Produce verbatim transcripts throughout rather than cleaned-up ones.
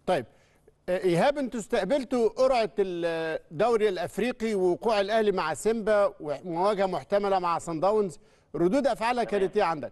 طيب ايهاب، انتوا استقبلتوا قرعه الدوري الافريقي ووقوع الاهلي مع سيمبا ومواجهه محتمله مع صن داونز، ردود افعالها كانت ايه عندك؟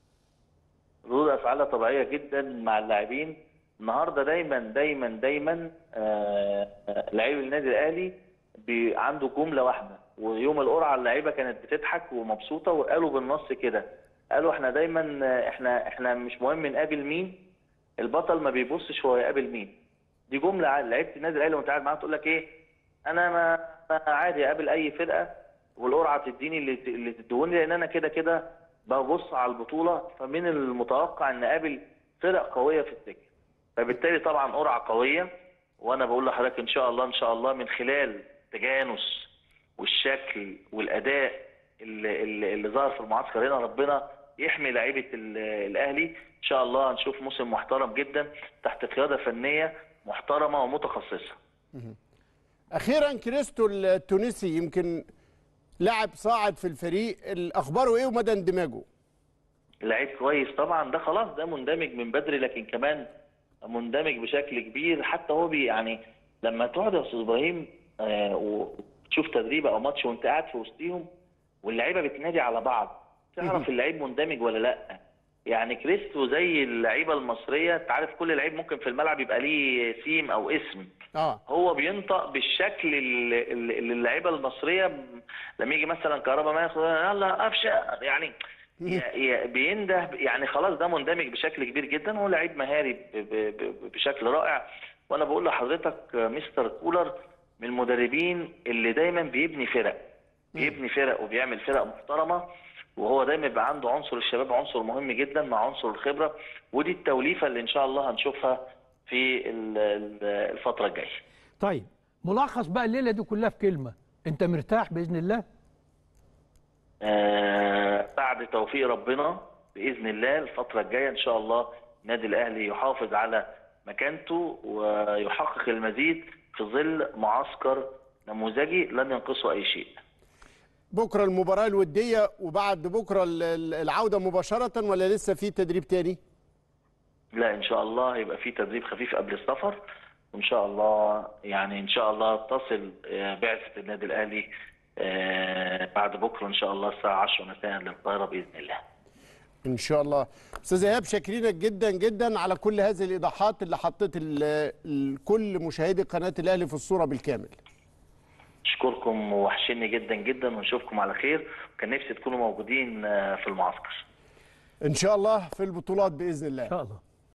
ردود افعالها طبيعيه جدا مع اللاعبين. النهارده دايما دايما دايما آه لعيب النادي الاهلي عنده جمله واحده، ويوم القرعه اللعيبه كانت بتضحك ومبسوطه وقالوا بالنص كده، قالوا احنا دايما احنا احنا مش مهم نقابل مين، البطل ما بيبصش هو يقابل مين. دي جمله لعيبه النادي الاهلي وانت قاعد معاها تقول لك ايه، انا ما عادي اقابل اي فرقه والقرعه تديني اللي اللي تدوني، لان انا كده كده ببص على البطوله، فمن المتوقع ان اقابل فرق قويه في السكه. فبالتالي طبعا قرعه قويه، وانا بقول لحضرتك ان شاء الله ان شاء الله من خلال التجانس والشكل والاداء اللي, اللي, اللي ظهر في المعسكر هنا، ربنا يحمي لعيبه الاهلي. ان شاء الله هنشوف موسم محترم جدا تحت قياده فنيه محترمه ومتخصصه. اخيرا كريستو التونسي يمكن لاعب صاعد في الفريق، اخباره ايه ومدى اندماجه؟ لعيب كويس طبعا، ده خلاص ده مندمج من بدري، لكن كمان مندمج بشكل كبير. حتى هو بي يعني لما تقعد يا استاذ ابراهيم آه وتشوف تدريب او ماتش وانت قاعد في وسطيهم واللعيبه بتنادي على بعض، تعرف اللعيب مندمج ولا لا. يعني كريستو زي اللعيبه المصريه، انت عارف كل لعيب ممكن في الملعب يبقى ليه سيم او اسم، اه هو بينطق بالشكل اللي اللعيبه المصريه لما يجي مثلا كهربا ما ياخد يلا افشا يعني بينده، يعني خلاص ده مندمج بشكل كبير جدا، هو لعيب مهاري بشكل رائع. وانا بقول لحضرتك مستر كولر من المدربين اللي دايما بيبني فرق بيبني فرق وبيعمل فرق محترمه، وهو دايما يبقى عنده عنصر الشباب عنصر مهم جدا مع عنصر الخبره، ودي التوليفه اللي ان شاء الله هنشوفها في الفتره الجايه. طيب ملخص بقى الليله دي كلها في كلمه، انت مرتاح باذن الله؟ آه بعد توفيق ربنا باذن الله الفتره الجايه ان شاء الله النادي الاهلي يحافظ على مكانته ويحقق المزيد في ظل معسكر نموذجي لن ينقصه اي شيء. بكره المباراه الوديه وبعد بكره العوده مباشره ولا لسه في تدريب تاني؟ لا ان شاء الله هيبقى في تدريب خفيف قبل السفر، وان شاء الله يعني ان شاء الله تصل بعثه النادي الاهلي بعد بكره ان شاء الله الساعه عشرة مساء للقاهره باذن الله. ان شاء الله. استاذ ايهاب شاكرينك جدا جدا على كل هذه الايضاحات اللي حطيت كل مشاهدي قناه الاهلي في الصوره بالكامل. اشكركم ووحشني جدا جدا ونشوفكم على خير، وكان نفسي تكونوا موجودين في المعسكر. ان شاء الله في البطولات باذن الله. ان شاء الله.